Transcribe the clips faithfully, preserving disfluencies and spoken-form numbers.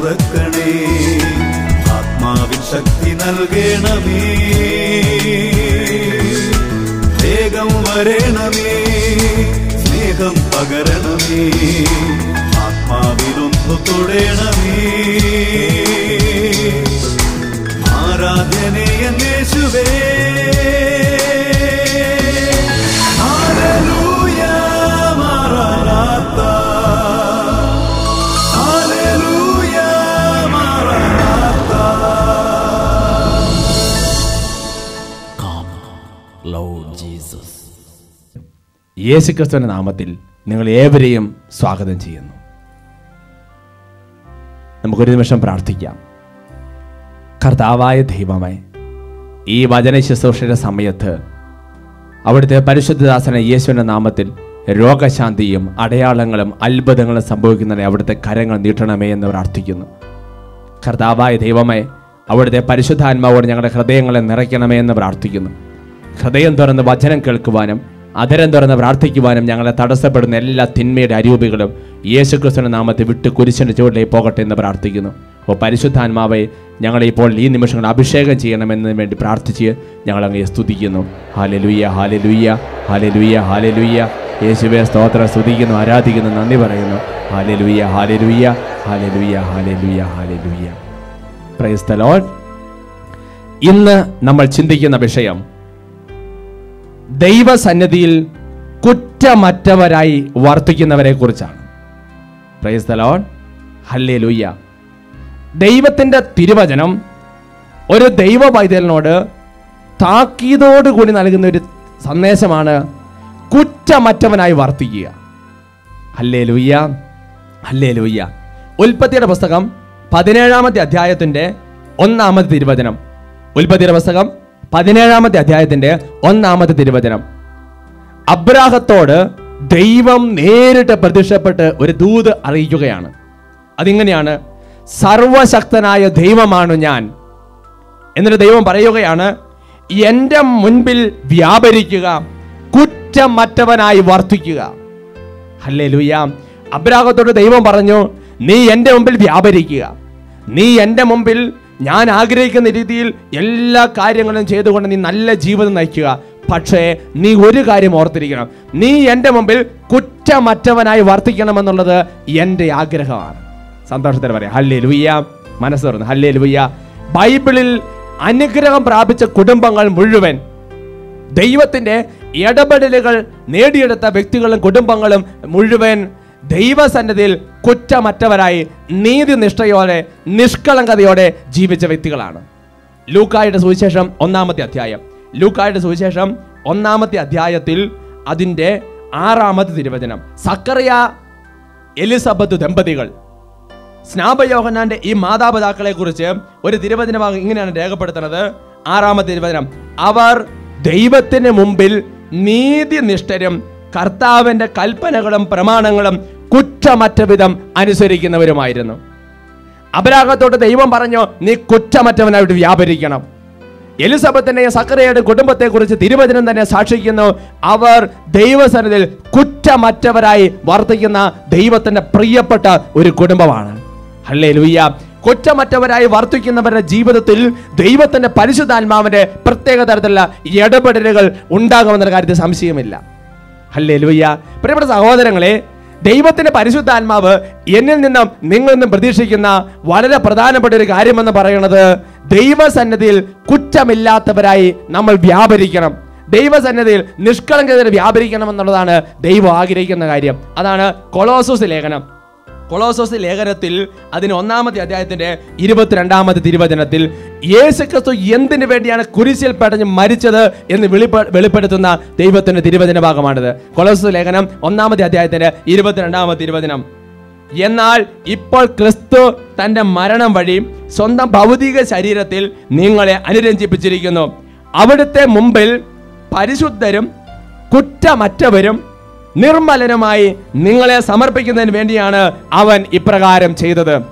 തുറക്കണേ, ആത്മാവിൻ ശക്തി നൽകണമേ, വേഗം വരണമേ, സ്നേഹം പകരണമേ, ആത്മാവിലൊന്നു തൊടണമേ, ആരാധനയ യേശുവേ. ഹല്ലേലൂയ മറനാത്ത, ഹല്ലേലൂയ മറനാത്ത. Come, Lord Jesus. യേശുക്രിസ്തുവിന്റെ നാമത്തിൽ നിങ്ങൾ ഏവരെയും സ്വാഗതം ചെയ്യുന്നു. നമുക്കൊരു നിമിഷം പ്രാർത്ഥിക്കാം. കർത്താവായ ദൈവമേ, ഈ വചന ശുശ്രൂഷയുടെ സമയത്ത് അവിടുത്തെ പരിശുദ്ധദാസന യേശുവിൻ്റെ നാമത്തിൽ രോഗശാന്തിയും അടയാളങ്ങളും അത്ഭുതങ്ങളും സംഭവിക്കുന്നതിനെ അവിടുത്തെ കരങ്ങൾ നീട്ടണമേ എന്ന് പ്രാർത്ഥിക്കുന്നു. കർത്താവായ ദൈവമേ, അവിടുത്തെ പരിശുദ്ധാത്മാവോട് ഞങ്ങളുടെ ഹൃദയങ്ങളെ നിറയ്ക്കണമേ എന്ന് പ്രാർത്ഥിക്കുന്നു. ഹൃദയം തുറന്ന് വചനം കേൾക്കുവാനും അതരം തുറന്ന് പ്രാർത്ഥിക്കുവാനും ഞങ്ങളെ തടസ്സപ്പെടുന്ന എല്ലാ തിന്മയുടെ അരൂപികളും യേശുക്രിസ്തുവിന്റെ നാമത്തിൽ വിട്ട് കുരിശിന്റെ ചുവട്ടിലേക്ക് പോകട്ടെ എന്ന് പ്രാർത്ഥിക്കുന്നു. ഓ പരിശുദ്ധാത്മാവെ, ഞങ്ങളിപ്പോൾ ഈ നിമിഷങ്ങൾ അഭിഷേകം ചെയ്യണമെന്നതിന് വേണ്ടി പ്രാർത്ഥിച്ച് ഞങ്ങളങ്ങയെ സ്തുതിക്കുന്നു. ഹല്ലേലൂയ, ഹല്ലേലൂയ, ഹല്ലേലൂയ, ഹല്ലേലൂയ. യേശുവേ സ്തോത്രം, സ്തുതിക്കുന്നു, ആരാധിക്കുന്നു, നന്ദി പറയുന്നു. ഹല്ലേലൂയ, ഹല്ലേലൂയ, ഹല്ലേലൂയ, ഹല്ലേലൂയ, ഹല്ലേലൂയ. Praise the Lord. ഇന്ന് നമ്മൾ ചിന്തിക്കുന്ന വിഷയം ദൈവസന്നിധിയിൽ കുറ്റമറ്റവരായി വർത്തിക്കുന്നവരെ കുറിച്ചാണ്. Praise the Lord. ഹല്ലേലൂയ. ദൈവത്തിൻ്റെ തിരുവചനം ഒരു ദൈവ പൈതലിനോട് താക്കീതോടുകൂടി നൽകുന്ന ഒരു സന്ദേശമാണ് കുറ്റമറ്റവനായി വർത്തിക്കുക. Hallelujah, hallelujah. ഉൽപ്പത്തിയുടെ പുസ്തകം പതിനേഴാമത്തെ അധ്യായത്തിൻ്റെ ഒന്നാമത്തെ തിരുവചനം. ഉൽപ്പത്തിയുടെ പുസ്തകം പതിനേഴാമത്തെ അധ്യായത്തിൻ്റെ ഒന്നാമത്തെ തിരുവചനം. അബ്രാഹത്തോട് ദൈവം നേരിട്ട് പ്രത്യക്ഷപ്പെട്ട് ഒരു ദൂത് അറിയിക്കുകയാണ്. അതിങ്ങനെയാണ്: സർവശക്തനായ ദൈവമാണ് ഞാൻ. എന്നിട്ട് ദൈവം പറയുകയാണ്, എൻ്റെ മുൻപിൽ വ്യാപരിക്കുക, കുറ്റമറ്റവനായി വർത്തിക്കുക. ഹല്ലേലൂയ. അബ്രാഹത്തോട് ദൈവം പറഞ്ഞു, നീ എൻ്റെ മുമ്പിൽ വ്യാപരിക്കുക, നീ എൻ്റെ മുമ്പിൽ ഞാൻ ആഗ്രഹിക്കുന്ന രീതിയിൽ എല്ലാ കാര്യങ്ങളും ചെയ്തുകൊണ്ട് നീ നല്ല ജീവിതം നയിക്കുക. പക്ഷേ നീ ഒരു കാര്യം ഓർത്തിരിക്കണം, നീ എൻ്റെ മുമ്പിൽ കുറ്റമറ്റവനായി വർത്തിക്കണമെന്നുള്ളത് എൻ്റെ ആഗ്രഹമാണ്. സന്തോഷത്തിൽ പറയാം ഹല്ലേലൂയ. മനസ്സ് തുറന്ന് ഹല്ലേലൂയ. ബൈബിളിൽ അനുഗ്രഹം പ്രാപിച്ച കുടുംബങ്ങൾ മുഴുവൻ, ദൈവത്തിൻ്റെ ഇടപെടലുകൾ നേടിയെടുത്ത വ്യക്തികളും കുടുംബങ്ങളും മുഴുവൻ ദൈവസന്നിധിയിൽ കുറ്റമറ്റവരായി നീതിനിഷ്ഠയോടെ നിഷ്കളങ്കതയോടെ ജീവിച്ച വ്യക്തികളാണ്. ലൂക്കായുടെ സുവിശേഷം ഒന്നാമത്തെ അധ്യായം ലൂക്കായുടെ സുവിശേഷം ഒന്നാമത്തെ അധ്യായത്തിൽ അതിൻ്റെ ആറാമത്തെ തിരുവചനം. സക്കറിയ എലിസബത്ത് ദമ്പതികൾ, സ്നാപയോഹന്നാന്റെ ഈ മാതാപിതാക്കളെ കുറിച്ച് ഒരു തിരുവചനഭാഗം ഇങ്ങനെയാണ് രേഖപ്പെടുത്തുന്നത്. ആറാമത്തെ തിരുവചനം: അവർ ദൈവത്തിന് മുമ്പിൽ നീതിനിഷ്ഠരും കർത്താവിന്റെ കൽപ്പനകളും പ്രമാണങ്ങളും കുറ്റമറ്റ വിധം അനുസരിക്കുന്നവരുമായിരുന്നു. അബ്രാഹത്തോട് ദൈവം പറഞ്ഞു, നീ കുറ്റമറ്റവനായിട്ട് വ്യാപരിക്കണം. എലിസബത്തിന്റെയും സക്കറിയയുടെ കുടുംബത്തെ കുറിച്ച് തിരുവചനം തന്നെ സാക്ഷിക്കുന്നു, അവർ ദൈവസന്നിധിയിൽ കുറ്റമറ്റവരായി വർത്തിക്കുന്ന ദൈവത്തിന്റെ പ്രിയപ്പെട്ട ഒരു കുടുംബമാണ്. ഹല്ലേലൂയ. കുറ്റമറ്റവരായി വർത്തിക്കുന്നവരുടെ ജീവിതത്തിൽ ദൈവത്തിന്റെ പരിശുദ്ധാത്മാവിന്റെ പ്രത്യേക തരത്തിലുള്ള ഇടപെടലുകൾ ഉണ്ടാകുമെന്ന കാര്യത്തിൽ സംശയമില്ല. ഹല്ലേലൂയ. പ്രിയപ്പെട്ട സഹോദരങ്ങളെ, ദൈവത്തിന്റെ പരിശുദ്ധാത്മാവ് എന്നിൽ നിന്നും നിങ്ങളിൽ നിന്നും പ്രതീക്ഷിക്കുന്ന വളരെ പ്രധാനപ്പെട്ട ഒരു കാര്യമെന്ന് പറയുന്നത്, ദൈവസന്നിധിയിൽ കുറ്റമില്ലാത്തവരായി നമ്മൾ വ്യാപരിക്കണം, ദൈവസന്നിധിയിൽ നിഷ്കളങ്കതയിൽ വ്യാപരിക്കണം എന്നുള്ളതാണ് ദൈവം ആഗ്രഹിക്കുന്ന കാര്യം. അതാണ് കൊളോസോസ് ലേഖനം. കൊളോസോസ് ലേഖനത്തിൽ അതിന് ഒന്നാമത്തെ അധ്യായത്തിന്റെ ഇരുപത്തിരണ്ടാമത്തെ തിരുവചനത്തിൽ യേശുക്രിസ്തു എന്തിനു വേണ്ടിയാണ് കുരിശിൽ പടഞ്ഞ് മരിച്ചത് എന്ന് വെളിപ്പെ വെളിപ്പെടുത്തുന്ന ദൈവത്തിന്റെ തിരുവചന ഭാഗമാണിത്. കൊളോസോസ് ലേഖനം ഒന്നാമത്തെ അധ്യായത്തിന്റെ ഇരുപത്തിരണ്ടാമത്തെ തിരുവചനം: എന്നാൽ ഇപ്പോൾ ക്രിസ്തു തന്റെ മരണം വഴി സ്വന്തം ഭൗതിക ശരീരത്തിൽ നിങ്ങളെ അനുരഞ്ജിപ്പിച്ചിരിക്കുന്നു. അവിടുത്തെ മുമ്പിൽ പരിശുദ്ധരും കുറ്റമറ്റവരും നിർമ്മലനുമായി നിങ്ങളെ സമർപ്പിക്കുന്നതിന് വേണ്ടിയാണ് അവൻ ഇപ്രകാരം ചെയ്തത്.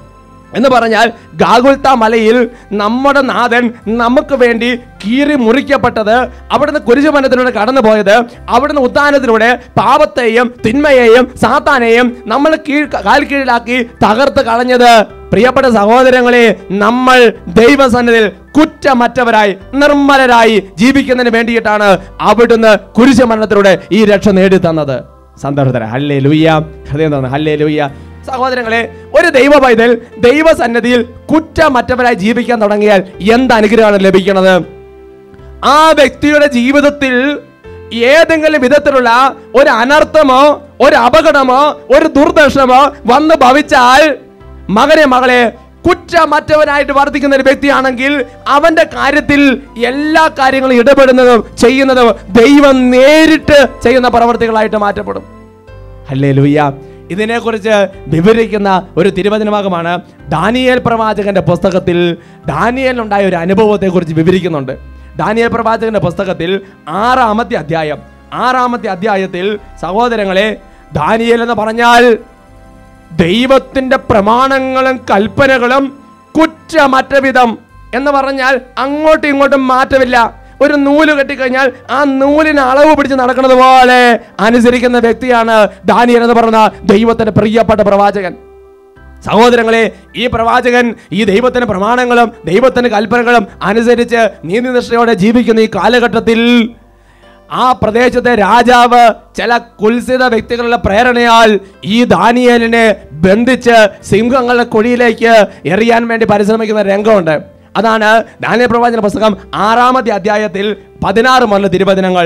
എന്ന് പറഞ്ഞാൽ ഗാഗുൽത്ത മലയിൽ നമ്മുടെ നാഥൻ നമുക്ക് വേണ്ടി കീറി മുറിക്കപ്പെട്ടത്, അവിടുന്ന് കുരിശുമരണത്തിലൂടെ കടന്നു പോയത്, അവിടുന്ന് ഉത്ഥാനത്തിലൂടെ പാപത്തെയും തിന്മയെയും സാത്താനെയും നമ്മൾ കീഴ് കാൽ കീഴിലാക്കി തകർത്ത് കളഞ്ഞത്. പ്രിയപ്പെട്ട സഹോദരങ്ങളെ, നമ്മൾ ദൈവസന്നിധിയിൽ കുറ്റമറ്റവരായി നിർമ്മലരായി ജീവിക്കുന്നതിന് വേണ്ടിയിട്ടാണ് അവിടുന്ന് കുരിശുമരണത്തിലൂടെ ഈ രക്ഷ നേടി തന്നത്. സന്തോഷത്തര ഹല്ലേലൂയ, ഹൃദയം തന്നെ ഹല്ലേലൂയ. സഹോദരങ്ങളെ, ഒരു ദൈവ പൈതൽ ദൈവസന്നിധിയിൽ കുറ്റമറ്റവരായി ജീവിക്കാൻ തുടങ്ങിയാൽ എന്ത് അനുഗ്രഹമാണ് ലഭിക്കുന്നത്? ആ വ്യക്തിയുടെ ജീവിതത്തിൽ ഏതെങ്കിലും വിധത്തിലുള്ള ഒരു അനർത്ഥമോ ഒരു അപകടമോ ഒരു ദുർദർശനമോ വന്ന് ഭവിച്ചാൽ, മകനെ മകളെ, കുറ്റമറ്റവനായിട്ട് വർദ്ധിക്കുന്ന ഒരു വ്യക്തിയാണെങ്കിൽ അവന്റെ കാര്യത്തിൽ എല്ലാ കാര്യങ്ങളും ഇടപെടുന്നതും ചെയ്യുന്നതും ദൈവം നേരിട്ട് ചെയ്യുന്ന പ്രവർത്തികളായിട്ട് മാറ്റപ്പെടും. ഹല്ലേലൂയ. ഇതിനെക്കുറിച്ച് വിവരിക്കുന്ന ഒരു തിരുവചനഭാഗമാണ് ദാനിയേൽ പ്രവാചകന്റെ പുസ്തകത്തിൽ. ദാനിയേലിനുണ്ടായ ഒരു അനുഭവത്തെ കുറിച്ച് വിവരിക്കുന്നുണ്ട്. ദാനിയേൽ പ്രവാചകന്റെ പുസ്തകത്തിൽ ആറാമത്തെ അധ്യായം ആറാമത്തെ അധ്യായത്തിൽ സഹോദരങ്ങളെ, ദാനിയേൽ എന്ന് പറഞ്ഞാൽ ദൈവത്തിന്റെ പ്രമാണങ്ങളും കൽപ്പനകളും കുറ്റമറ്റ വിധം എന്ന് പറഞ്ഞാൽ അങ്ങോട്ടും ഇങ്ങോട്ടും മാറ്റമില്ല. ഒരു നൂല് കെട്ടിക്കഴിഞ്ഞാൽ ആ നൂലിന് അളവ് പിടിച്ച് നടക്കുന്നത് പോലെ അനുസരിക്കുന്ന വ്യക്തിയാണ് ദാനിയേൽ എന്ന് പറയുന്ന ദൈവത്തിന്റെ പ്രിയപ്പെട്ട പ്രവാചകൻ. സഹോദരങ്ങളെ, ഈ പ്രവാചകൻ ഈ ദൈവത്തിന്റെ പ്രമാണങ്ങളും ദൈവത്തിന്റെ കൽപ്പനകളും അനുസരിച്ച് നീതിനിഷ്ഠയോടെ ജീവിക്കുന്ന ഈ കാലഘട്ടത്തിൽ ആ പ്രദേശത്തെ രാജാവ് ചില കുൽസിത വ്യക്തികളുടെ പ്രേരണയാൽ ഈ ദാനിയേലിനെ ബന്ധിച്ച് സിംഹങ്ങളുടെ കുഴിയിലേക്ക് എറിയാൻ വേണ്ടി പരിശ്രമിക്കുന്ന രംഗമുണ്ട്. അതാണ് ദാനിയേൽ പ്രവാചകന്റെ പുസ്തകം ആറാമത്തെ അധ്യായത്തിൽ പതിനാറ് മുതൽ തിരുവചനങ്ങൾ.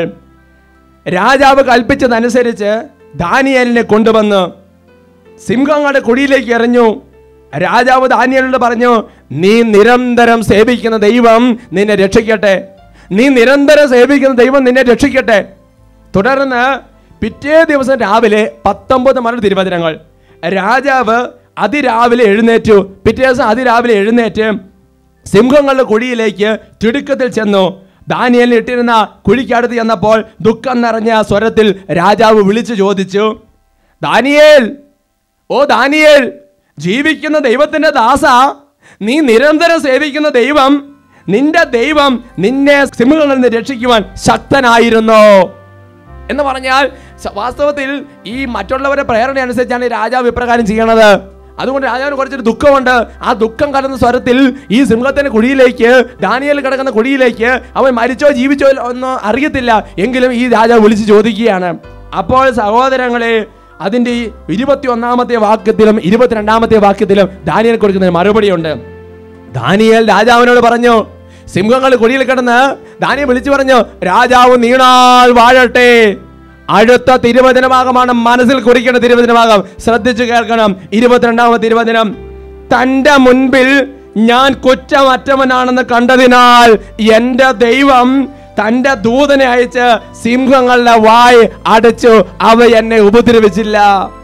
രാജാവ് കൽപ്പിച്ചതനുസരിച്ച് ദാനിയേലിനെ കൊണ്ടുവന്ന് സിംഹങ്ങളുടെ കുഴിയിലേക്ക് എറിഞ്ഞു. രാജാവ് ദാനിയേലിനോട് പറഞ്ഞു, നീ നിരന്തരം സേവിക്കുന്ന ദൈവം നിന്നെ രക്ഷിക്കട്ടെ, നീ നിരന്തരം സേവിക്കുന്ന ദൈവം നിന്നെ രക്ഷിക്കട്ടെ. തുടർന്ന് പിറ്റേ ദിവസം രാവിലെ പത്തൊമ്പത് മുതൽ തിരുവചനങ്ങൾ. രാജാവ് അതിരാവിലെ എഴുന്നേറ്റു. പിറ്റേ ദിവസം അതിരാവിലെ എഴുന്നേറ്റ് സിംഹങ്ങളുടെ കുഴിയിലേക്ക് തിടുക്കത്തിൽ ചെന്നു. ദാനിയേൽ ഇട്ടിരുന്ന കുഴിക്കടുത്ത് ചെന്നപ്പോൾ ദുഃഖം നിറഞ്ഞ സ്വരത്തിൽ രാജാവ് വിളിച്ചു ചോദിച്ചു, ദാനിയേൽ, ഓ ദാനിയേൽ, ജീവിക്കുന്ന ദൈവത്തിന്റെ ദാസ, നീ നിരന്തരം സേവിക്കുന്ന ദൈവം, നിന്റെ ദൈവം നിന്നെ സിംഹങ്ങളിൽ നിന്ന് രക്ഷിക്കുവാൻ ശക്തനായിരുന്നോ എന്ന് പറഞ്ഞാൽ, വാസ്തവത്തിൽ ഈ മറ്റുള്ളവരുടെ പ്രേരണ അനുസരിച്ചാണ് ഈ രാജാവ് ഇപ്രകാരം ചെയ്യണത്. അതുകൊണ്ട് രാജാവിന് കുറച്ചൊരു ദുഃഖമുണ്ട്. ആ ദുഃഖം കലർന്ന സ്വരത്തിൽ ഈ സിംഹത്തിന്റെ കുഴിയിലേക്ക്, ദാനിയേൽ കിടക്കുന്ന കുഴിയിലേക്ക്, അവൻ മരിച്ചോ ജീവിച്ചോ ഒന്നും അറിയത്തില്ല, എങ്കിലും ഈ രാജാവ് വിളിച്ച് ചോദിക്കുകയാണ്. അപ്പോൾ സഹോദരങ്ങളെ, അതിന്റെ ഇരുപത്തി ഒന്നാമത്തെ വാക്യത്തിലും ഇരുപത്തിരണ്ടാമത്തെ വാക്യത്തിലും ദാനിയേൽ കൊടുക്കുന്ന മറുപടിയുണ്ട്. ദാനിയേൽ രാജാവിനോട് പറഞ്ഞു, സിംഹങ്ങൾ കുഴിയിൽ കിടന്ന് ദാനിയേൽ വിളിച്ചു പറഞ്ഞു, രാജാവ് നീണാൾ വാഴട്ടെ. അടുത്ത തിരുവചനഭാഗമാണ് മനസ്സിൽ കുറിക്കേണ്ട തിരുവചനഭാഗം. ശ്രദ്ധിച്ചു കേൾക്കണം. ഇരുപത്തിരണ്ടാമത്തെ തിരുവചനം. തന്റെ മുൻപിൽ ഞാൻ കുറ്റമറ്റവനാണെന്ന് കണ്ടതിനാൽ എന്റെ ദൈവം തന്റെ ദൂതനെ അയച്ച് സിംഹങ്ങളുടെ വായ് അടച്ചു, അവ എന്നെ ഉപദ്രവിച്ചില്ല.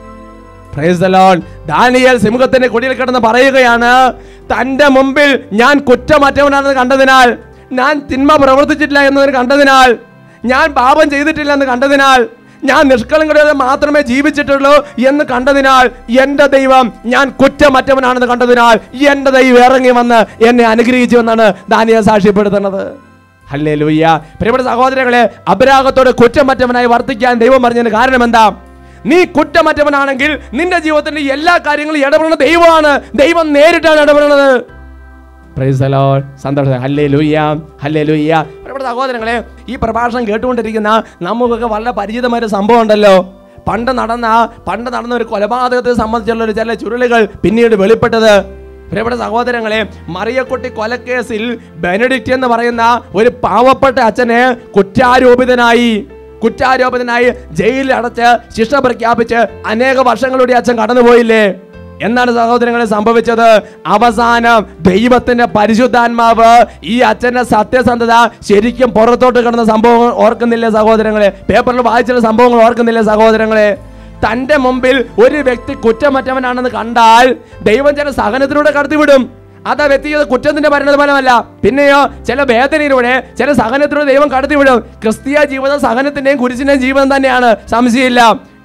Praise the Lord. ദാനിയേൽ സിംഹത്തിന്റെ കുഴിയിൽ കിടന്ന് പറയുകയാണ്, തന്റെ മുമ്പിൽ ഞാൻ കുറ്റമറ്റവനാണെന്ന് കണ്ടതിനാൽ, ഞാൻ തിന്മ പ്രവർത്തിച്ചിട്ടില്ല എന്നതിന് കണ്ടതിനാൽ, ഞാൻ പാപം ചെയ്തിട്ടില്ല എന്ന് കണ്ടതിനാൽ, ഞാൻ നിഷ്കളങ്കത മാത്രമേ ജീവിച്ചിട്ടുള്ളൂ എന്ന് കണ്ടതിനാൽ, എന്റെ ദൈവം ഞാൻ കുറ്റമറ്റവനാണെന്ന് കണ്ടതിനാൽ എന്റെ ദൈവം ഇറങ്ങി വന്ന് എന്നെ അനുഗ്രഹിച്ചു എന്നാണ് ദാനിയേൽ സാക്ഷ്യപ്പെടുത്തുന്നത്. ഹല്ലേലൂയ. പ്രിയപ്പെട്ട സഹോദരങ്ങളെ, അപരാഗത്തോട് കുറ്റമറ്റവനായി വർത്തിക്കാൻ ദൈവം പറഞ്ഞതിന് കാരണം എന്താ? നീ കുറ്റമറ്റവനാണെങ്കിൽ നിന്റെ ജീവിതത്തിന്റെ എല്ലാ കാര്യങ്ങളും ഇടപെടുന്ന ദൈവമാണ്. ദൈവം നേരിട്ടാണ് ഇടപെടുന്നത്. Praise the Lord. സന്തോഷം. ഹല്ലേലൂയ, ഹല്ലേലൂയ. പ്രിയപ്പെട്ട സഹോദരങ്ങളെ, ഈ പ്രഭാഷണം കേട്ടുകൊണ്ടിരിക്കുന്ന നമുക്കൊക്കെ വളരെ പരിചിതമായ സംഭവം ഉണ്ടല്ലോ. പണ്ട് നടന്ന പണ്ട് നടന്ന ഒരു കൊലപാതകത്തെ സംബന്ധിച്ചുള്ള ഒരു ചില ചുരുളുകൾ പിന്നീട് വെളിപ്പെട്ടത്. പ്രിയപ്പെട്ട സഹോദരങ്ങളെ, മറിയക്കുട്ടി കൊലക്കേസിൽ ബെനഡിക്റ്റ് എന്ന് പറയുന്ന ഒരു പാവപ്പെട്ട അച്ഛനെ കുറ്റാരോപിതനായി കുറ്റാരോപിതനായി ജയിലിൽ അടച്ച് ശിക്ഷ പ്രഖ്യാപിച്ച് അനേക വർഷങ്ങളുടെ അച്ഛൻ കടന്നുപോയില്ലേ? എന്താണ് സഹോദരങ്ങളെ സംഭവിച്ചത്? അവസാനം ദൈവത്തിന്റെ പരിശുദ്ധാത്മാവ് ഈ അച്ഛന്റെ സത്യസന്ധത ശരിക്കും പുറത്തോട്ട് കിടന്ന സംഭവങ്ങൾ ഓർക്കുന്നില്ലേ സഹോദരങ്ങളെ? പേപ്പറിൽ വായിച്ച സംഭവങ്ങൾ ഓർക്കുന്നില്ലേ സഹോദരങ്ങളെ? തന്റെ മുമ്പിൽ ഒരു വ്യക്തി കുറ്റമറ്റവനാണെന്ന് കണ്ടാൽ ദൈവം ചില സഹനത്തിലൂടെ കടത്തിവിടും. അത് ആ വ്യക്തിയുടെ കുറ്റത്തിന്റെ പരിണതഫലമല്ല, പിന്നെയോ ചില വേദനയിലൂടെ ചില സഹനത്തിലൂടെ ദൈവം കടത്തിവിടും. ക്രിസ്തീയ ജീവിതം സഹനത്തിന്റെയും കുരിശിന്റെയും ജീവിതം തന്നെയാണ്, സംശയമില്ല.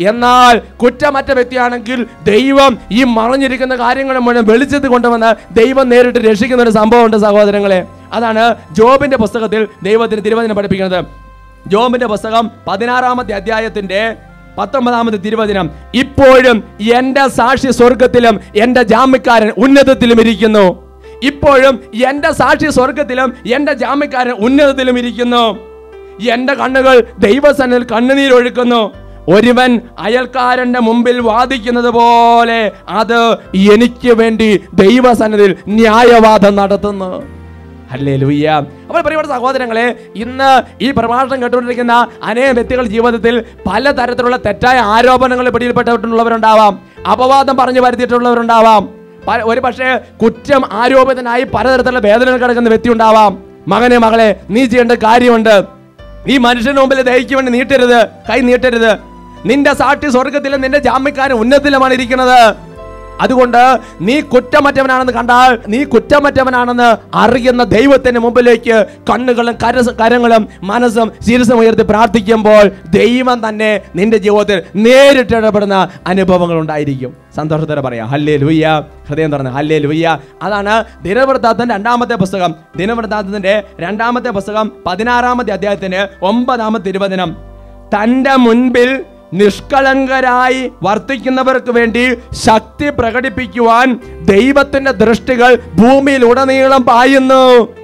എന്നാൽ കുറ്റമറ്റ വ്യക്തിയാണെങ്കിൽ ദൈവം ഈ മറഞ്ഞിരിക്കുന്ന കാര്യങ്ങൾ മുഴുവൻ വെളിച്ചത്തിൽ കൊണ്ടുവന്ന് ദൈവം നേരിട്ട് രക്ഷിക്കുന്ന ഒരു സംഭവമുണ്ട് സഹോദരങ്ങളെ. അതാണ് ജോബിന്റെ പുസ്തകത്തിൽ ദൈവത്തിന് തിരുവചനം പഠിപ്പിക്കുന്നത്. ജോബിന്റെ പുസ്തകം പതിനാറാമത്തെ അധ്യായത്തിന്റെ പത്തൊമ്പതാമത്തെ തിരുവചനം, ഇപ്പോഴും എന്റെ സാക്ഷി സ്വർഗത്തിലും എന്റെ ജാമ്യക്കാരൻ ഉന്നതത്തിലും ഇരിക്കുന്നു. ഇപ്പോഴും എന്റെ സാക്ഷി സ്വർഗത്തിലും എന്റെ ജാമ്യക്കാരൻ ഉന്നതത്തിലും ഇരിക്കുന്നു. എന്റെ കണ്ണുകൾ ദൈവസന്നിധിയിൽ കണ്ണുനീരൊഴുക്കുന്നു. ഒരുവൻ അയൽക്കാരന്റെ മുമ്പിൽ വാദിക്കുന്നത് പോലെ അത് എനിക്ക് വേണ്ടി ദൈവസന്നിധിയിൽ ന്യായവാദം നടത്തുന്നു. ഹല്ലേലൂയ. അപ്പോൾ പ്രിയപ്പെട്ട സഹോദരങ്ങളെ, ഇന്ന് ഈ പ്രഭാഷണം കേട്ടുകൊണ്ടിരിക്കുന്ന അനേകം വ്യക്തികൾ ജീവിതത്തിൽ പലതരത്തിലുള്ള തെറ്റായ ആരോപണങ്ങളിൽ പിടിയിൽപ്പെട്ടിട്ടുള്ളവരുണ്ടാവാം, അപവാദം പറഞ്ഞു വരുത്തിയിട്ടുള്ളവരുണ്ടാവാം, ഒരു പക്ഷേ കുറ്റം ആരോപിതനായി പലതരത്തിലുള്ള വേദനകൾ കിടക്കുന്ന വ്യക്തി ഉണ്ടാവാം. മകനെ മകളെ, നീ ചെയ്യേണ്ട കാര്യമുണ്ട്. ഈ മനുഷ്യന് മുമ്പിൽ ദയക്ക് വേണ്ടി നീട്ടരുത്, കൈ നീട്ടരുത്. നിന്റെ സാക്ഷി സ്വർഗത്തിലും നിന്റെ ജാമ്യക്കാരൻ ഉന്നതത്തിലുമാണ് ഇരിക്കുന്നത്. അതുകൊണ്ട് നീ കുറ്റമറ്റവനാണെന്ന് കണ്ടാൽ, നീ കുറ്റമറ്റവനാണെന്ന് അറിയുന്ന ദൈവത്തിന്റെ മുമ്പിലേക്ക് കണ്ണുകളും കരങ്ങളും മനസ്സും ശിരസും ഉയർത്തി പ്രാർത്ഥിക്കുമ്പോൾ ദൈവം തന്നെ നിന്റെ ജീവിതത്തിൽ നേരിട്ട് ഇടപെടുന്ന അനുഭവങ്ങൾ ഉണ്ടായിരിക്കും. സന്തോഷത്തോടെ പറയാം ഹല്ലേലൂയ, ഹൃദയം തുറന്ന് ഹല്ലേലൂയ. അതാണ് ദിനവൃത്താന്തത്തിന്റെ രണ്ടാമത്തെ പുസ്തകം. ദിനവൃത്താന്തത്തിന്റെ രണ്ടാമത്തെ പുസ്തകം പതിനാറാമത്തെ അധ്യായത്തിന്റെ ഒമ്പതാമത്തെ തിരുവചനം, തന്റെ മുൻപിൽ നിഷ്കളങ്കരായി വർത്തിക്കുന്നവർക്ക് വേണ്ടി ശക്തി പ്രകടിപ്പിക്കുവാൻ ദൈവത്തിന്റെ ദൃഷ്ടികൾ ഭൂമിയിൽ ഉടനീളം പായുന്നു.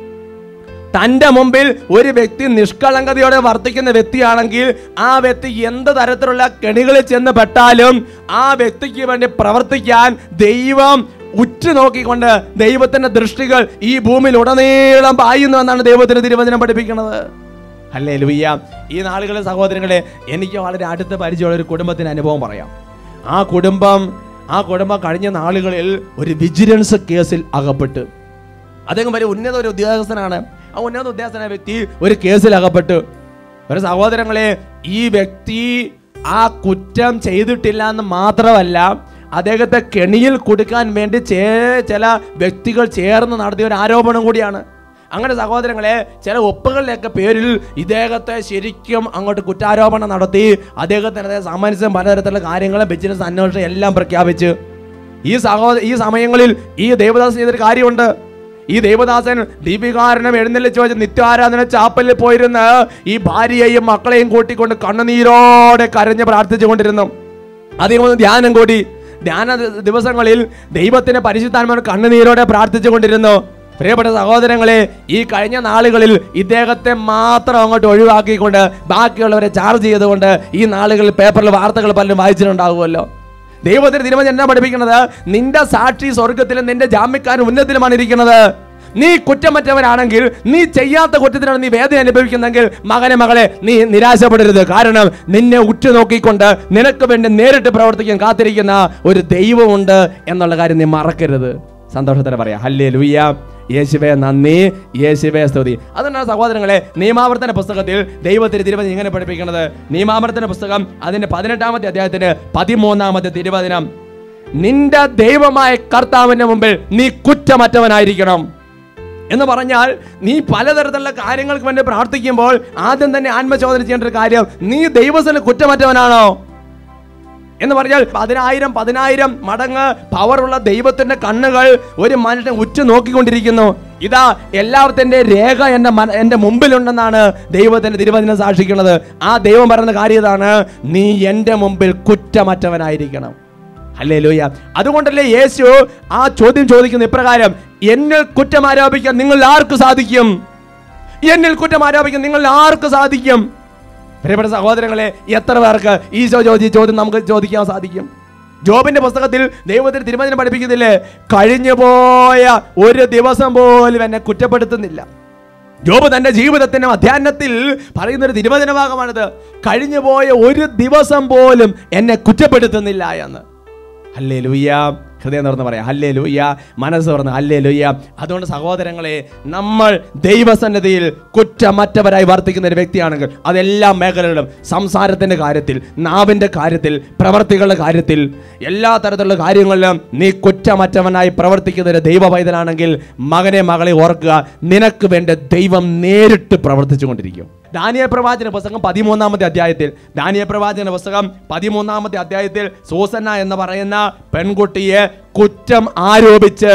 തന്റെ മുമ്പിൽ ഒരു വ്യക്തി നിഷ്കളങ്കതയോടെ വർത്തിക്കുന്ന വ്യക്തിയാണെങ്കിൽ ആ വ്യക്തി എന്ത് തരത്തിലുള്ള കെണികളിൽ ചെന്ന് പെട്ടാലും ആ വ്യക്തിക്ക് വേണ്ടി പ്രവർത്തിക്കാൻ ദൈവം ഉറ്റുനോക്കിക്കൊണ്ട് ദൈവത്തിന്റെ ദൃഷ്ടികൾ ഈ ഭൂമിയിൽ ഉടനീളം പായുന്നു എന്നാണ് ദൈവത്തിന്റെ തിരുവചനം പഠിപ്പിക്കുന്നത്. ഹല്ലേലൂയ. ഈ നാളുകളിലെ സഹോദരങ്ങളെ, എനിക്ക് വളരെ അടുത്ത പരിചയമുള്ള ഒരു കുടുംബത്തിന് അനുഭവം പറയാം. ആ കുടുംബം ആ കുടുംബം കഴിഞ്ഞ നാളുകളിൽ ഒരു വിജിലൻസ് കേസിൽ അകപ്പെട്ട്, അദ്ദേഹം വലിയ ഉന്നത ഒരു ഉദ്യോഗസ്ഥനാണ്. ആ ഉന്നത ഉദ്യോഗസ്ഥനായ വ്യക്തി ഒരു കേസിൽ അകപ്പെട്ടു. ഒരു സഹോദരങ്ങളെ, ഈ വ്യക്തി ആ കുറ്റം ചെയ്തിട്ടില്ല എന്ന് മാത്രമല്ല, അദ്ദേഹത്തെ കെണിയിൽ കൊടുക്കാൻ വേണ്ടി ചില വ്യക്തികൾ ചേർന്ന് നടത്തിയ ഒരു ആരോപണം കൂടിയാണ്. അങ്ങനെ സഹോദരങ്ങളെ, ചില ഒപ്പുകളിലൊക്കെ പേരിൽ ഇദ്ദേഹത്തെ ശരിക്കും അങ്ങോട്ട് കുറ്റാരോപണം നടത്തി അദ്ദേഹത്തിനെതിരെ സമൻസും പലതരത്തിലുള്ള കാര്യങ്ങളും ബിസിനസ് അന്വേഷണം എല്ലാം പ്രഖ്യാപിച്ച് ഈ സഹോദര ഈ സമയങ്ങളിൽ ഈ ദേവദാസൻ ചെയ്തൊരു കാര്യമുണ്ട്. ഈ ദേവദാസൻ ദീപികാരണം എഴുന്നള്ളിച്ച് വെച്ച് നിത്യാരാധന ചാപ്പലിൽ പോയിരുന്ന് ഈ ഭാര്യയെയും മക്കളെയും കൂട്ടിക്കൊണ്ട് കണ്ണുനീരോടെ കരഞ്ഞ് പ്രാർത്ഥിച്ചു കൊണ്ടിരുന്നു. അദ്ദേഹം ധ്യാനം കൂടി. ധ്യാന ദിവസങ്ങളിൽ ദൈവത്തിന്റെ പരിശുദ്ധാത്മാവ് കണ്ണുനീരോടെ പ്രാർത്ഥിച്ചു കൊണ്ടിരുന്നു. പ്രിയപ്പെട്ട സഹോദരങ്ങളെ, ഈ കഴിഞ്ഞ നാളുകളിൽ ഇദ്ദേഹത്തെ മാത്രം അങ്ങോട്ട് ഒഴിവാക്കിക്കൊണ്ട് ബാക്കിയുള്ളവരെ ചാർജ് ചെയ്തുകൊണ്ട് ഈ നാളുകളിൽ പേപ്പറിൽ വാർത്തകൾ പലരും വായിച്ചിട്ടുണ്ടാകുമല്ലോ. ദൈവത്തിന്റെ തിരുവചനം എന്നാ പഠിപ്പിക്കുന്നത്? നിന്റെ സാക്ഷി സ്വർഗത്തിലും നിന്റെ ജാമ്യക്കാരൻ ഉന്നതത്തിലുമാണ് ഇരിക്കുന്നത്. നീ കുറ്റമറ്റവനാണെങ്കിൽ, നീ ചെയ്യാത്ത കുറ്റത്തിനാണ് നീ വേദന അനുഭവിക്കുന്നെങ്കിൽ, മകനെ മകളെ, നീ നിരാശപ്പെടരുത്. കാരണം നിന്നെ ഉറ്റുനോക്കിക്കൊണ്ട് നിനക്ക് വേണ്ടി നേരിട്ട് പ്രവർത്തിക്കാൻ കാത്തിരിക്കുന്ന ഒരു ദൈവമുണ്ട് എന്നുള്ള കാര്യം നീ മറക്കരുത്. സന്തോഷത്തോടെ പറയാം ഹല്ലേലൂയ. യേശുവേ നന്ദി, യേശുവേ സ്തുതി. അതുകൊണ്ടാണ് സഹോദരങ്ങളെ, നിയമാവർത്തന പുസ്തകത്തിൽ ദൈവത്തിന്റെ തിരുവചനം ഇങ്ങനെ പഠിപ്പിക്കുന്നത്. നിയമാവർത്തന പുസ്തകം അതിന്റെ പതിനെട്ടാമത്തെ അധ്യായത്തിന് പതിമൂന്നാമത്തെ തിരുവചനം, നിന്റെ ദൈവമായ കർത്താവിന്റെ മുമ്പിൽ നീ കുറ്റമറ്റവനായിരിക്കണം എന്ന് പറഞ്ഞാൽ, നീ പലതരത്തിലുള്ള കാര്യങ്ങൾക്ക് വേണ്ടി പ്രാർത്ഥിക്കുമ്പോൾ ആദ്യം തന്നെ ആത്മചോദന ചെയ്യേണ്ട ഒരു കാര്യം, നീ ദൈവത്തിന് കുറ്റമറ്റവനാണോ എന്ന് പറഞ്ഞാൽ പതിനായിരം പതിനായിരം മടങ്ങ് പവറുള്ള ദൈവത്തിന്റെ കണ്ണുകൾ ഒരു മനുഷ്യൻ ഉറ്റു നോക്കിക്കൊണ്ടിരിക്കുന്നു. ഇതാ എല്ലാത്തിന്റെ രേഖ എന്റെ എന്റെ മുമ്പിലുണ്ടെന്നാണ് ദൈവത്തിന്റെ തിരുവചനം സാക്ഷിക്കുന്നത്. ആ ദൈവം പറയുന്ന കാര്യം ഇതാണ്, നീ എന്റെ മുമ്പിൽ കുറ്റമറ്റവനായിരിക്കണം. ഹല്ലേലൂയ. അതുകൊണ്ടല്ലേ യേശു ആ ചോദ്യം ചോദിക്കുന്ന ഇപ്രകാരം, എന്നിൽ കുറ്റം ആരോപിക്കാൻ നിങ്ങൾ ആർക്ക് സാധിക്കും? എന്നിൽ കുറ്റം ആരോപിക്കാൻ നിങ്ങൾ ആർക്ക് സാധിക്കും? പ്രിയപ്പെട്ട സഹോദരങ്ങളെ, എത്ര പേർക്ക് ഈ ചോദ്യം ചോദ്യം നമുക്ക് ചോദിക്കാൻ സാധിക്കും? ജോബിന്റെ പുസ്തകത്തിൽ ദൈവത്തിന് തിരുവചനം പഠിപ്പിക്കുന്നില്ലേ, കഴിഞ്ഞുപോയ ഒരു ദിവസം പോലും എന്നെ കുറ്റപ്പെടുത്തുന്നില്ല. ജോബ് തന്റെ ജീവിതത്തിന്റെ അധ്യാനത്തിൽ പറയുന്നൊരു തിരുവചന ഭാഗമാണിത്. കഴിഞ്ഞുപോയ ഒരു ദിവസം പോലും എന്നെ കുറ്റപ്പെടുത്തുന്നില്ല എന്ന്. ഹല്ലേലൂയ. ഹൃദയം തുറന്ന് പറയാം ഹല്ലേലൂയ, മനസ്സ് തുറന്ന് ഹല്ലേലൂയ. അതുകൊണ്ട് സഹോദരങ്ങളെ, നമ്മൾ ദൈവസന്നിധിയിൽ കുറ്റമറ്റവരായി വർത്തിക്കുന്ന ഒരു വ്യക്തിയാണെങ്കിൽ അതെല്ലാ മേഖലകളിലും, സംസാരത്തിന്റെ കാര്യത്തിൽ, നാവിന്റെ കാര്യത്തിൽ, പ്രവർത്തികളുടെ കാര്യത്തിൽ, എല്ലാ തരത്തിലുള്ള കാര്യങ്ങളിലും നീ കുറ്റമറ്റവനായി പ്രവർത്തിക്കുന്ന ഒരു ദൈവ പൈതലാണെങ്കിൽ, മകനെ മകളെ ഓർക്കുക, നിനക്ക് വേണ്ട ദൈവം നേരിട്ട് പ്രവർത്തിച്ചു കൊണ്ടിരിക്കും. ദാനിയേൽ പ്രവാചന പുസ്തകം പതിമൂന്നാമത്തെ അധ്യായത്തിൽ ദാനിയേൽ പ്രവാചന പുസ്തകം പതിമൂന്നാമത്തെ അധ്യായത്തിൽ സൂസന്ന എന്ന് പറയുന്ന പെൺകുട്ടിയെ കുറ്റം ആരോപിച്ച്,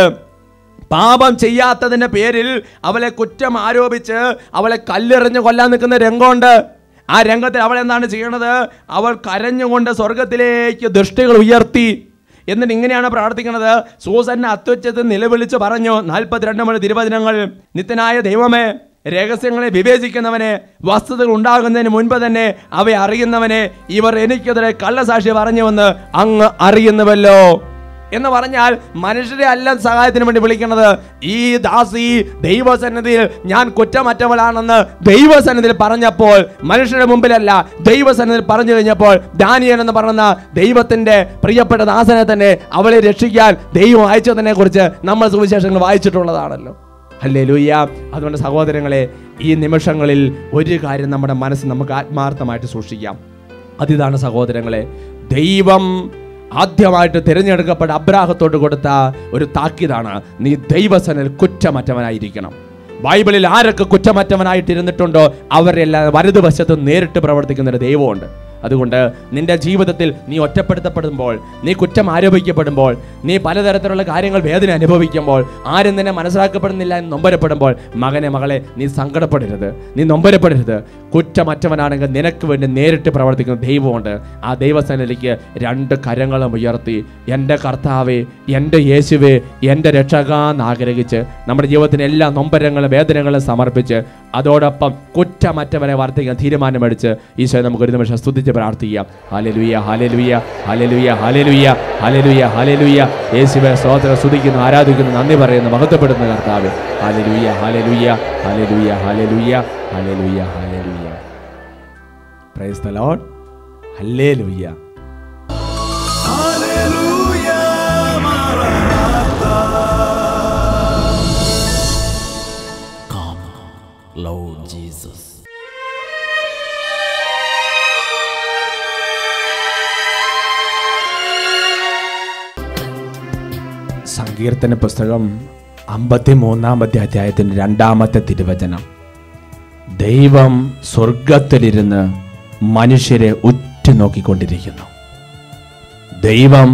പാപം ചെയ്യാത്തതിന്റെ പേരിൽ അവളെ കുറ്റം ആരോപിച്ച് അവളെ കല്ലെറിഞ്ഞ് കൊല്ലാൻ നിൽക്കുന്ന രംഗമുണ്ട്. ആ രംഗത്തിൽ അവൾ എന്താണ് ചെയ്യണത്? അവൾ കരഞ്ഞുകൊണ്ട് സ്വർഗത്തിലേക്ക് ദൃഷ്ടികൾ ഉയർത്തി. എന്നിട്ട് ഇങ്ങനെയാണ് പ്രാർത്ഥിക്കുന്നത്. സൂസന്ന അത്യുച്ചത്തിൽ നിലവിളിച്ച് പറഞ്ഞു, നാൽപ്പത്തിരണ്ട് മണി തിരുവചനങ്ങൾ, നിത്യനായ ദൈവമേ, രഹസ്യങ്ങളെ വിവേചിക്കുന്നവനെ, വസ്തുതകൾ ഉണ്ടാകുന്നതിന് മുൻപ് തന്നെ അവയെ അറിയുന്നവനെ, ഇവർ എനിക്കെതിരെ കള്ളസാക്ഷി പറഞ്ഞുവെന്ന് അങ്ങ് അറിയുന്നുവല്ലോ എന്ന് പറഞ്ഞാൽ മനുഷ്യരെ അല്ല സഹായത്തിന് വേണ്ടി വിളിക്കുന്നത്. ഈ ദാസി ദൈവസന്നിധിയിൽ ഞാൻ കുറ്റമറ്റവളാണെന്ന് ദൈവസന്നിധിയിൽ പറഞ്ഞപ്പോൾ, മനുഷ്യരുടെ മുമ്പിലല്ല ദൈവസന്നിധിയിൽ പറഞ്ഞു കഴിഞ്ഞപ്പോൾ, ദാനിയേൽ എന്ന് പറയുന്ന ദൈവത്തിന്റെ പ്രിയപ്പെട്ട ദാസനെ തന്നെ അവളെ രക്ഷിക്കാൻ ദൈവം അയച്ചതിനെ കുറിച്ച് നമ്മൾ സുവിശേഷങ്ങൾ വായിച്ചിട്ടുള്ളതാണല്ലോ. ഹല്ലേലൂയ. അതുകൊണ്ട് സഹോദരങ്ങളെ, ഈ നിമിഷങ്ങളിൽ ഒരു കാര്യം നമ്മുടെ മനസ്സ് നമുക്ക് ആത്മാർത്ഥമായിട്ട് സൂക്ഷിക്കാം. അതിതാണ് സഹോദരങ്ങളെ, ദൈവം ആദ്യമായിട്ട് തിരഞ്ഞെടുക്കപ്പെട്ട അബ്രാഹത്തോട് കൊടുത്ത ഒരു താക്കീതാണ്, നീ ദൈവസന്നിധിയിൽ കുറ്റമറ്റവനായിരിക്കണം. ബൈബിളിൽ ആരൊക്കെ കുറ്റമറ്റവനായിട്ടിരുന്നിട്ടുണ്ടോ അവരെല്ലാം വലതുവശത്ത് നേരിട്ട് പ്രവർത്തിക്കുന്ന ഒരു ദൈവമുണ്ട്. അതുകൊണ്ട് നിന്റെ ജീവിതത്തിൽ നീ ഒറ്റപ്പെടുത്തപ്പെടുമ്പോൾ, നീ കുറ്റം ആരോപിക്കപ്പെടുമ്പോൾ, നീ പലതരത്തിലുള്ള കാര്യങ്ങൾ വേദന അനുഭവിക്കുമ്പോൾ, ആരും നിന്നെ മനസ്സിലാക്കപ്പെടുന്നില്ല എന്ന് നൊമ്പരപ്പെടുമ്പോൾ, മകനെ മകളെ നീ സങ്കടപ്പെടരുത്, നീ നൊമ്പരപ്പെടരുത്. കുറ്റമറ്റവനാണെങ്കിൽ നിനക്ക് വേണ്ടി നേരിട്ട് പ്രവർത്തിക്കുന്ന ദൈവമുണ്ട്. ആ ദൈവസന്നിധിയിലേക്ക് രണ്ട് കരങ്ങളും ഉയർത്തി, എൻ്റെ കർത്താവേ, എൻ്റെ യേശുവേ, എൻ്റെ രക്ഷകാന്ന് ആഗ്രഹിച്ച് നമ്മുടെ ജീവിതത്തിന് എല്ലാ നൊമ്പരങ്ങളും വേദനകളും സമർപ്പിച്ച് അതോടൊപ്പം കുറ്റമറ്റവനെ വർദ്ധിക്കാൻ തീരുമാനമെടുത്ത് ഈശോ നമുക്ക് ഒരു നിമിഷം സ്തുതിച്ച് പ്രാർത്ഥിക്കാം. ഹല്ലേലൂയ, ഹല്ലേലൂയ, ഹല്ലേലൂയ, ഹല്ലേലൂയ, ഹല്ലേലൂയ, ഹല്ലേലൂയ. യേശുവേ സ്തോത്രം, സ്തുതിക്കുന്നു, ആരാധിക്കുന്നു, നന്ദി പറയുന്നു, മഹത്വപ്പെടുന്ന കർത്താവേ. ഹല്ലേലൂയ, ഹല്ലേലൂയ, ഹല്ലേലൂയ, ഹല്ലേലൂയ, ഹല്ലേലൂയ, ഹല്ലേലൂയ. Praise the Lord. ഹല്ലേലൂയ. ഹല്ലേലൂയ. Maranatha. Come, Lord Jesus. സങ്കീർത്തന പുസ്തകം അമ്പത്തി മൂന്നാമത്തെ അധ്യായത്തിൻ്റെ രണ്ടാമത്തെ തിരുവചനം, ദൈവം സ്വർഗത്തിലിരുന്ന് മനുഷ്യരെ ഉറ്റുനോക്കിക്കൊണ്ടിരിക്കുന്നു. ദൈവം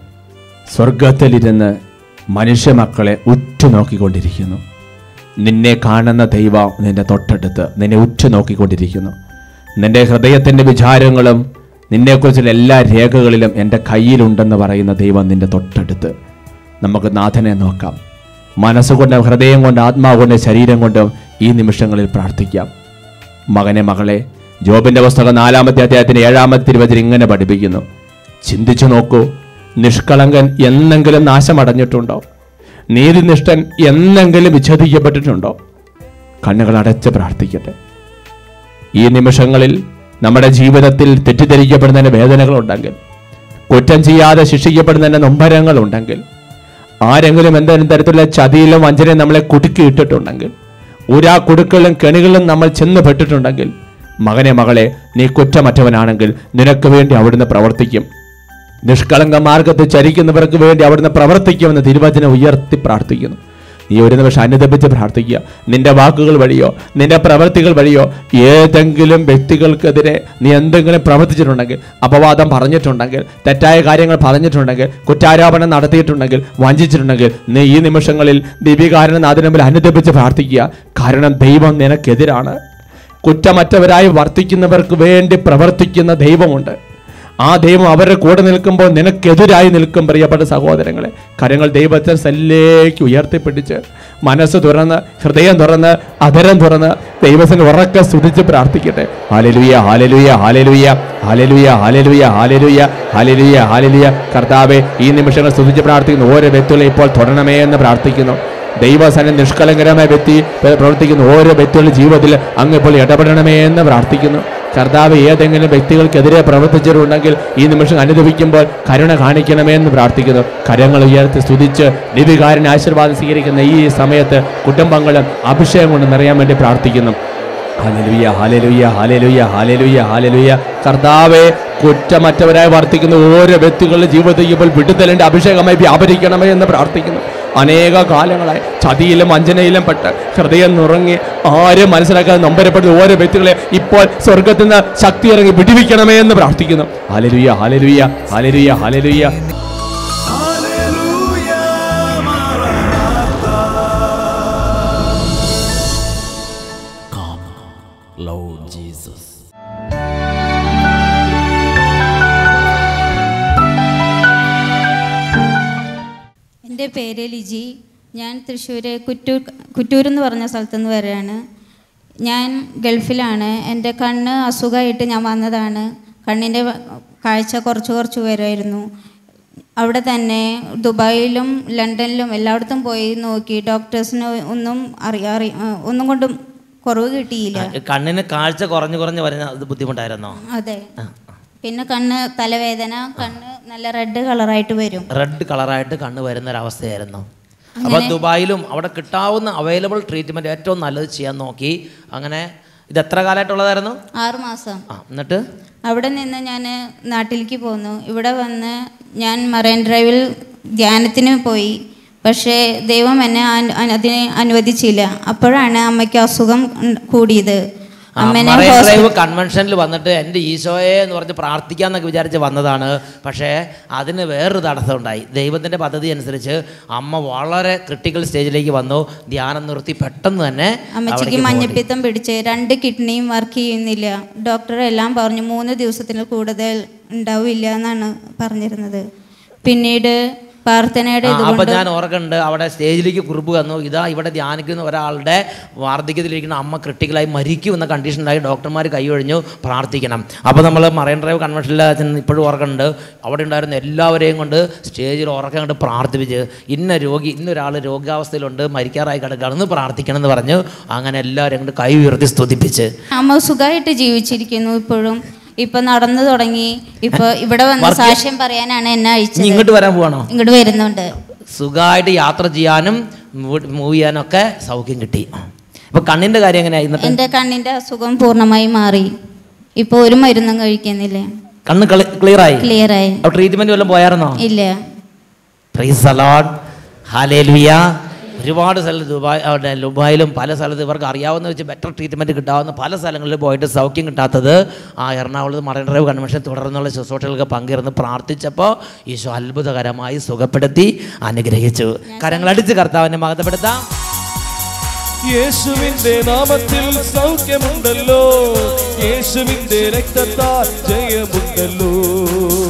സ്വർഗത്തിലിരുന്ന് മനുഷ്യ മക്കളെ ഉറ്റുനോക്കിക്കൊണ്ടിരിക്കുന്നു. നിന്നെ കാണുന്ന ദൈവം നിന്റെ തൊട്ടടുത്ത് നിന്നെ ഉറ്റുനോക്കിക്കൊണ്ടിരിക്കുന്നു. നിന്റെ ഹൃദയത്തിൻ്റെ വിചാരങ്ങളും നിന്നെക്കുറിച്ചുള്ള എല്ലാ രേഖകളിലും എൻ്റെ കയ്യിലുണ്ടെന്ന് പറയുന്ന ദൈവം നിന്റെ തൊട്ടടുത്ത്. നമുക്ക് നാഥനെ നോക്കാം. മനസ്സുകൊണ്ട്, ഹൃദയം കൊണ്ട്, ആത്മാവ് കൊണ്ട്, ശരീരം കൊണ്ടും ഈ നിമിഷങ്ങളിൽ പ്രാർത്ഥിക്കാം. മകനെ മകളെ, ജോബിൻ്റെ പുസ്തകം നാലാമത്തെ അധ്യായത്തിൻ്റെ ഏഴാമത്തെ തിരുവചനം ഇങ്ങനെ പഠിപ്പിക്കുന്നു. ചിന്തിച്ചു നോക്കൂ, നിഷ്കളങ്കൻ എന്നെങ്കിലും നാശമടഞ്ഞിട്ടുണ്ടോ? നീതിനിഷ്ഠൻ എന്നെങ്കിലും വിച്ഛേദിക്കപ്പെട്ടിട്ടുണ്ടോ? കണ്ണുകൾ അടച്ച് പ്രാർത്ഥിക്കട്ടെ. ഈ നിമിഷങ്ങളിൽ നമ്മുടെ ജീവിതത്തിൽ തെറ്റിദ്ധരിക്കപ്പെടുന്നതിന് വേദനകളുണ്ടെങ്കിൽ, കുറ്റം ചെയ്യാതെ ശിക്ഷിക്കപ്പെടുന്നതിന് നൊമ്പരങ്ങളുണ്ടെങ്കിൽ, ആരെങ്കിലും എന്തെങ്കിലും തരത്തിലുള്ള ചതിയിലും വഞ്ചനയും നമ്മളെ കുടുക്കിയിട്ടിട്ടുണ്ടെങ്കിൽ, ഒരാ കുടുക്കളിലും കെണികളിലും നമ്മൾ ചെന്ന് പെട്ടിട്ടുണ്ടെങ്കിൽ, മകനെ മകളെ, നീ കുറ്റമറ്റവനാണെങ്കിൽ നിനക്ക് വേണ്ടി അവിടുന്ന് പ്രവർത്തിക്കും. നിഷ്കളങ്ക മാർഗത്തിൽ ചരിക്കുന്നവർക്ക് വേണ്ടി അവിടുന്ന് പ്രവർത്തിക്കുമെന്ന് തിരുവചനം ഉയർത്തി പ്രാർത്ഥിക്കുന്നു. നീ ഒരു നിമിഷം അനുദപിച്ച് പ്രാർത്ഥിക്കുക. നിന്റെ വാക്കുകൾ വഴിയോ നിന്റെ പ്രവൃത്തികൾ വഴിയോ ഏതെങ്കിലും വ്യക്തികൾക്കെതിരെ നീ എന്തെങ്കിലും പ്രവർത്തിച്ചിട്ടുണ്ടെങ്കിൽ, അപവാദം പറഞ്ഞിട്ടുണ്ടെങ്കിൽ, തെറ്റായ കാര്യങ്ങൾ പറഞ്ഞിട്ടുണ്ടെങ്കിൽ, കുറ്റാരോപണം നടത്തിയിട്ടുണ്ടെങ്കിൽ, വഞ്ചിച്ചിട്ടുണ്ടെങ്കിൽ, നീ ഈ നിമിഷങ്ങളിൽ ദീപികാരൻ അതിനു മുമ്പിൽ അനുദപിച്ച് പ്രാർത്ഥിക്കുക. കാരണം ദൈവം നിനക്കെതിരാണ്. കുറ്റമറ്റവരായി വർത്തിക്കുന്നവർക്ക് വേണ്ടി പ്രവർത്തിക്കുന്ന ദൈവമുണ്ട്. ആ ദൈവം അവരുടെ കൂടെ നിൽക്കുമ്പോൾ നിനക്കെതിരായി നിൽക്കും. പ്രിയപ്പെട്ട സഹോദരങ്ങളെ, കരങ്ങൾ ദൈവത്തെ സല്ലേക്ക് ഉയർത്തിപ്പിടിച്ച് മനസ്സ് തുറന്ന്, ഹൃദയം തുറന്ന്, അധരം തുറന്ന് ദൈവത്തിന് ഉറക്കെ സ്തുതിച്ച് പ്രാർത്ഥിക്കട്ടെ. ഹല്ലേലൂയ, ഹല്ലേലൂയ, ഹല്ലേലൂയ, ഹല്ലേലൂയ, ഹല്ലേലൂയ, ഹല്ലേലൂയ, ഹല്ലേലൂയ, ഹല്ലേലൂയ. കർത്താവേ, ഈ നിമിഷങ്ങൾ സ്തുതിച്ച് പ്രാർത്ഥിക്കുന്നു. ഓരോ വ്യക്തികളെ ഇപ്പോൾ തൊടണമേ എന്ന് പ്രാർത്ഥിക്കുന്നു. ദൈവസന്നിധി നിഷ്കളങ്കരമായ വ്യക്തി പ്രവർത്തിക്കുന്ന ഓരോ വ്യക്തികളുടെ ജീവിതത്തിൽ അങ്ങ് ഇപ്പോൾ ഇടപെടണമേ എന്ന് പ്രാർത്ഥിക്കുന്നു. കർത്താവ്, ഏതെങ്കിലും വ്യക്തികൾക്കെതിരെ പ്രവർത്തിച്ചിട്ടുണ്ടെങ്കിൽ ഈ നിമിഷം അനുഭവിക്കുമ്പോൾ കരുണ കാണിക്കണമേ എന്ന് പ്രാർത്ഥിക്കുന്നു. കരങ്ങൾ ഉയർത്തി സ്തുതിച്ച് ദിവികാരൻ ആശീർവാദം സ്വീകരിക്കുന്ന ഈ സമയത്ത് കുടുംബങ്ങളും അഭിഷേകം കൊണ്ട് നിറയാൻ വേണ്ടി പ്രാർത്ഥിക്കുന്നു. ഹല്ലേലൂയ, ഹല്ലേലൂയ, ഹല്ലേലൂയ, ഹല്ലേലൂയ, ഹല്ലേലൂയ. കർത്താവേ, കുറ്റമറ്റവരായി വർത്തിക്കുന്ന ഓരോ വ്യക്തികളുടെ ജീവിതത്തിൽ ഇപ്പോൾ വിടുതലിന്റെ അഭിഷേകമായി വ്യാപരിക്കണമേ എന്ന് പ്രാർത്ഥിക്കുന്നു. അനേക കാലങ്ങളായി ചതിയിലും വഞ്ചനയിലും പെട്ട് ഹൃദയം നുറങ്ങി ആരും മനസ്സിലാക്കാതെ നമ്പരപ്പെടുന്ന ഓരോ വ്യക്തികളെ ഇപ്പോൾ സ്വർഗത്തിൽ നിന്ന് ശക്തി ഇറങ്ങി വിടുവിക്കണമേ എന്ന് പ്രാർത്ഥിക്കുന്നു. ഹല്ലേലൂയ, ഹല്ലേലൂയ, ഹല്ലേലൂയ, ഹല്ലേലൂയ. Hallelujah, Maranatha. Come, Lord Jesus. എൻ്റെ പേര് ലിജി. ഞാൻ തൃശ്ശൂർ കുറ്റൂർ കുറ്റൂർ എന്ന് പറഞ്ഞ സ്ഥലത്തു നിന്ന് വരികയാണ്. ഞാൻ ഗൾഫിലാണ്. എൻ്റെ കണ്ണ് അസുഖമായിട്ട് ഞാൻ വന്നതാണ്. കണ്ണിൻ്റെ കാഴ്ച കുറച്ച് കുറച്ച് വരുമായിരുന്നു. അവിടെ തന്നെ ദുബായിലും ലണ്ടനിലും എല്ലായിടത്തും പോയി നോക്കി. ഡോക്ടേഴ്സിന് ഒന്നും അറിയാ ഒന്നും കൊണ്ടും കുറവ് കിട്ടിയില്ല. കണ്ണിന് കാഴ്ച കുറഞ്ഞു കുറഞ്ഞ് വരുന്ന ബുദ്ധിമുട്ടായിരുന്നോ? അതെ. പിന്നെ കണ്ണ് തലവേദന, കണ്ണ് നല്ല റെഡ് കളറായിട്ട് വരും. റെഡ് കളറായിട്ട് കണ്ണ് വരുന്ന ഒരവസ്ഥയായിരുന്നു. അപ്പോൾ ദുബായിലും അവിടെ കിട്ടാവുന്ന അവൈലബിൾ ട്രീറ്റ്മെൻറ്റ് ഏറ്റവും നല്ലത് ചെയ്യാൻ നോക്കി. അങ്ങനെ ഇത് എത്ര കാലമായിട്ടുള്ളതായിരുന്നു? ആറ് മാസം. ആ, എന്നിട്ട് അവിടെ നിന്ന് ഞാൻ നാട്ടിലേക്ക് പോന്നു. ഇവിടെ വന്ന് ഞാൻ മറൈൻ ഡ്രൈവിൽ ധ്യാനത്തിന് പോയി. പക്ഷേ ദൈവം എന്നെ അതിനെ അനുവദിച്ചില്ല. അപ്പോഴാണ് അമ്മയ്ക്ക് അസുഖം കൂടിയത്. ഡ്രൈവ് കൺവെൻഷനിൽ വന്നിട്ട് എൻ്റെ ഈശോയെ എന്ന് പറഞ്ഞ് പ്രാർത്ഥിക്കാമെന്നൊക്കെ വിചാരിച്ച് വന്നതാണ്. പക്ഷേ അതിന് വേറൊരു തടസ്സം ഉണ്ടായി. ദൈവത്തിൻ്റെ പദ്ധതി അനുസരിച്ച് അമ്മ വളരെ ക്രിട്ടിക്കൽ സ്റ്റേജിലേക്ക് വന്നു. ധ്യാനം നിർത്തി പെട്ടെന്ന് തന്നെ അമ്മച്ചിക്ക് മഞ്ഞപ്പിത്തം പിടിച്ച് രണ്ട് കിഡ്നിയും വർക്ക് ചെയ്യുന്നില്ല. ഡോക്ടർ എല്ലാം പറഞ്ഞു മൂന്ന് ദിവസത്തിന് കൂടുതൽ ഉണ്ടാവില്ല എന്നാണ് പറഞ്ഞിരുന്നത്. പിന്നീട് പ്രാർത്ഥനയുടെ അപ്പം ഞാൻ ഓർക്കുന്നുണ്ട്, അവിടെ സ്റ്റേജിലേക്ക് കുറിപ്പ് വന്നു. ഇതാ ഇവിടെ ധ്യാനിക്കുന്ന ഒരാളുടെ വാർദ്ധക്യത്തിലിരിക്കുന്ന അമ്മ ക്രിട്ടിക്കലായി മരിക്കുമെന്ന കണ്ടീഷനിലായി ഡോക്ടർമാർ കൈയൊഴിഞ്ഞു, പ്രാർത്ഥിക്കണം. അപ്പോൾ നമ്മൾ മറൈൻ ഡ്രൈവ് കൺവെൻഷനിൽ ഇപ്പോഴും ഓർക്കുന്നുണ്ട്, അവിടെ ഉണ്ടായിരുന്ന എല്ലാവരെയും കൊണ്ട് സ്റ്റേജിൽ ഉറക്കം കണ്ട് പ്രാർത്ഥിപ്പിച്ച് ഇന്ന രോഗി ഇന്നൊരാൾ രോഗാവസ്ഥയിലുണ്ട്, മരിക്കാറായി കിടക്കുകയാണെന്ന് പ്രാർത്ഥിക്കണം എന്ന് പറഞ്ഞു. അങ്ങനെ എല്ലാവരും കൊണ്ട് കൈ ഉയർത്തി സ്തുതിപ്പിച്ച് അമ്മ സുഖമായിട്ട് ജീവിച്ചിരിക്കുന്നു. ഇപ്പോഴും ഇപ്പൊ നടന്നു തുടങ്ങി. ഇപ്പൊ ഇവിടെ വന്ന് സാക്ഷ്യം പറയാനാണ് എന്നെ അയച്ചത്. ഇങ്ങോട്ട് വരാൻ പോവാണോ? ഇങ്ങോട്ട് വരുന്നുണ്ട്. സുഖമായിട്ട് യാത്ര ചെയ്യാനും മൂവ് ചെയ്യാനൊക്കെ സൗഖ്യം കിട്ടി. ഇപ്പൊ കണ്ണിന്റെ കാര്യം എങ്ങനെയായിരുന്നു? എന്റെ കണ്ണിന്റെ അസുഖം പൂർണ്ണമായി മാറി. ഇപ്പൊ ഒരു മരുന്നും കഴിക്കുന്നില്ല. കണ്ണ് ക്ലിയർ ആയി ക്ലിയർ ആയി ട്രീറ്റ്മെന്റ് വല്ലതും പോയായിരുന്നോ? ഇല്ല. പ്രൈസ് ദി ലോർഡ്, ഹല്ലേലൂയ. ഒരുപാട് സ്ഥലത്ത് ദുബായ് അവിടെ ദുബായിലും പല സ്ഥലത്ത് ഇവർക്ക് അറിയാവുന്ന വെച്ച് ബെറ്റർ ട്രീറ്റ്മെൻറ്റ് കിട്ടാവുന്ന പല സ്ഥലങ്ങളിൽ പോയിട്ട് സൗഖ്യം കിട്ടാത്തത് ആ എറണാകുളത്ത് മറൈൻ ഡ്രൈവ് കൺവെൻഷൻ തുടർന്നുള്ള ശുശ്രൂഷകൾക്ക് പങ്കെടുന്ന് പ്രാർത്ഥിച്ചപ്പോൾ ഈശോ അത്ഭുതകരമായി സുഖപ്പെടുത്തി അനുഗ്രഹിച്ചു. കരങ്ങളടിച്ച് കർത്താവിനെ മഹത്വപ്പെടുത്താം. യേശുവിന്റെ നാമത്തിൽ സൗഖ്യമുണ്ടല്ലോ, യേശുവിന്റെ രക്തത്താൽ ജയമുണ്ടല്ലോ.